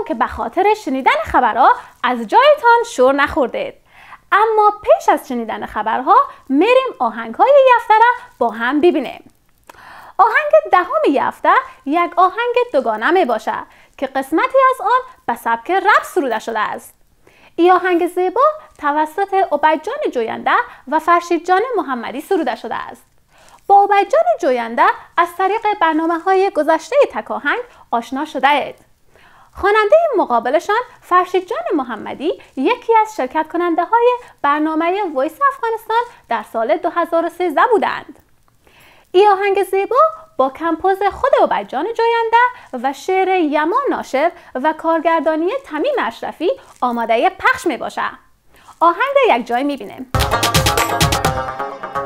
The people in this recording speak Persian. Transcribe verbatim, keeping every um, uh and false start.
که به خاطر شنیدن خبرها از جایتان شور نخوردید. اما پیش از شنیدن خبرها میریم آهنگ‌های یه هفته را با هم ببینیم. آهنگ دهم یه هفته یک آهنگ دوگانه می باشه که قسمتی از آن به سبک رپ سروده شده است. این آهنگ زیبا توسط عبیدجان جوینده و فرشیدجان محمدی سروده شده است. با عبیدجان جوینده از طریق برنامه‌های گذشته تک آهنگ آشنا شده اید. خواننده مقابلشان فرشیدجان محمدی یکی از شرکت کننده های برنامه وایس افغانستان در سال دو هزار و سیزده بودند. این آهنگ زیبا با کمپوز خود عبیدجان جوینده و شعر یمان ناشر و کارگردانی تمیم اشرفی آماده پخش می باشه. آهنگ را یک جای می بینیم.